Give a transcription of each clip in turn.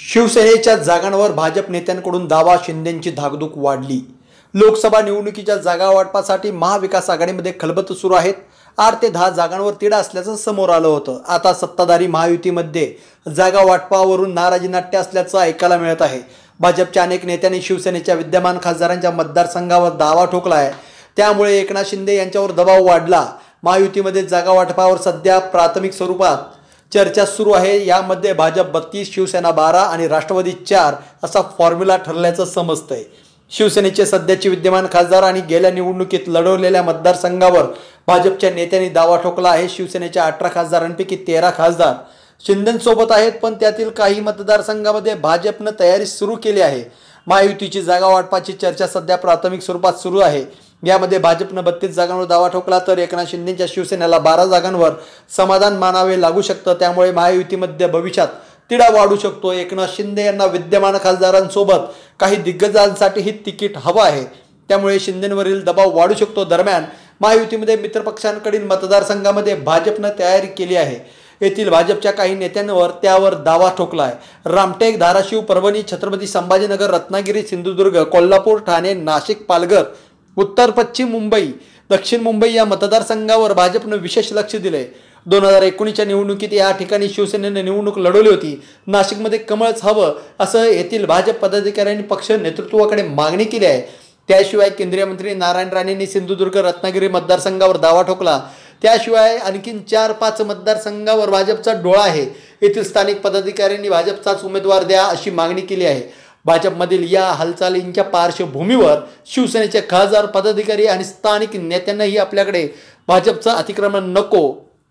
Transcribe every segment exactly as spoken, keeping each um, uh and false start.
शिवसेनेच्या जागांवर भाजप नेत्यांकडून दावा, शिंदेंची धाकधूक वाढली। लोकसभा निवडणुकीच्या जागा वाटपासाठी महाविकास आघाडीमध्ये खलबत सुरू आहेत। आठ ते दहा जागांवर तिढा असल्याचं समोर आलं होतं। आता सत्ताधारी महायुतीमध्ये जागा वाटपावरून नाराजी नाट्य असल्याचं ऐकायला मिळत आहे। भाजपच्या अनेक नेत्यांनी शिवसेनेच्या विद्यमान खासदारांच्या मतदारसंघावर दावा ठोकला आहे। त्यामुळे एकनाथ शिंदे यांच्यावर दबाव वाढला। महायुतीमध्ये जागा वाटपावर सध्या प्राथमिक स्वरूपात चर्चा सुरू आहे। यामध्ये भाजप बत्तीस, शिवसेना बारा आणि राष्ट्रवादी चार असा फॉर्म्युला ठरल्याचं समजतंय। शिवसेनेचे सध्याचे विद्यमान खासदार आणि गेल्या निवडणुकीत लढवलेल्या मतदारसंघावर भाजपच्या नेत्यांनी दावा ठोकला आहे। शिवसेनेच्या अठरा खासदारांपैकी तेरा खासदार शिंदेंसोबत आहेत, पण त्यातील काही मतदारसंघामध्ये भाजपनं तयारी सुरू केली आहे। महायुतीची जागा वाटपाची चर्चा सध्या प्राथमिक स्वरूपात सुरू आहे। यामध्ये भाजपनं बत्तीस जागांवर दावा ठोकला तर एकनाथ शिंदेच्या शिवसेनेला बारा जागांवर समाधान मानावे लागू शकतं। त्यामुळे महायुतीमध्ये भविष्यात तिढा वाढू शकतो। एकनाथ शिंदे यांना विद्यमान खासदारांसोबत काही दिग्गजांसाठीही तिकीट हवं आहे, त्यामुळे शिंदेंवरील दबाव वाढू शकतो। दरम्यान महायुतीमध्ये मित्रपक्षांकडील मतदारसंघामध्ये भाजपनं तयारी केली आहे। येथील भाजपच्या काही नेत्यांवर त्यावर दावा ठोकला आहे। रामटेक, धाराशिव, परभणी, छत्रपती संभाजीनगर, रत्नागिरी, सिंधुदुर्ग, कोल्हापूर, ठाणे, नाशिक, पालघर, उत्तर पश्चिम मुंबई, दक्षिण मुंबई या मतदारसंघावर भाजपनं विशेष लक्ष दिले। दोन हजार एकोणीसच्या निवडणुकीत या ठिकाणी शिवसेनेने निवडणूक लढवली होती। नाशिकमध्ये कमळच हवं असं येथील भाजप पदाधिकाऱ्यांनी पक्ष नेतृत्वाकडे मागणी केली आहे। त्याशिवाय केंद्रीय मंत्री नारायण राणेंनी सिंधुदुर्ग, रत्नागिरी मतदारसंघावर दावा ठोकला। त्याशिवाय आणखीन चार पाच मतदारसंघावर भाजपचा डोळा आहे। येथील स्थानिक पदाधिकाऱ्यांनी भाजपचाच उमेदवार द्या अशी मागणी केली आहे। भाजपमधील या हालचालींच्या पार्श्वभूमीवर शिवसेनेचे खासदार, पदाधिकारी आणि स्थानिक नेत्यांनाही आपल्याकडे भाजपचं अतिक्रमण नको,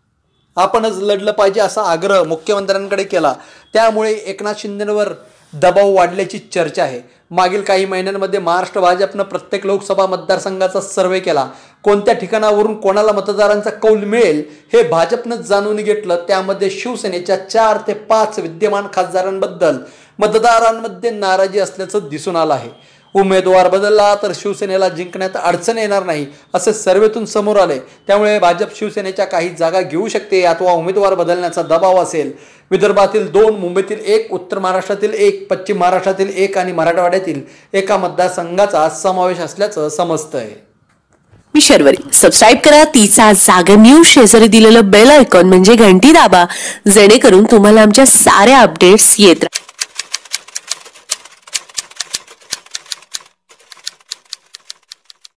आपणच लढलं पाहिजे असा आग्रह मुख्यमंत्र्यांकडे केला। त्यामुळे एकनाथ शिंदेंवर दबाव वाढल्याची चर्चा आहे। मागील काही महिन्यांमध्ये महाराष्ट्र भाजपनं प्रत्येक लोकसभा मतदारसंघाचा सर्वे केला। कोणत्या ठिकाणावरून कोणाला मतदारांचा कौल मिळेल हे भाजपनं जाणून घेतलं। त्यामध्ये शिवसेनेच्या चार ते पाच विद्यमान खासदारांबद्दल मतदारांमध्ये नाराजी असल्याचं दिसून आलं आहे। उमेदवार बदलला तर शिवसेनेला जिंकण्यात अडचण येणार नाही असे सर्वेतून समोर आले। त्यामुळे भाजप शिवसेनेच्या काही जागा घेऊ शकते अथवा उमेदवार बदलण्याचा दबाव असेल। विदर्भातील दोन, मुंबईतील एक, उत्तर महाराष्ट्रातील एक, पश्चिम महाराष्ट्रातील एक आणि मराठवाड्यातील एका मतदारसंघाचा समावेश असल्याचं समजतंय। मी शर्वरी, सबस्क्राईब करा तिचा जागर न्यूज, शेजारी दिलेलं बेल आयकॉन म्हणजे घंटी दाबा, जेणेकरून तुम्हाला आमच्या साऱ्या अपडेट्स येत राहतील।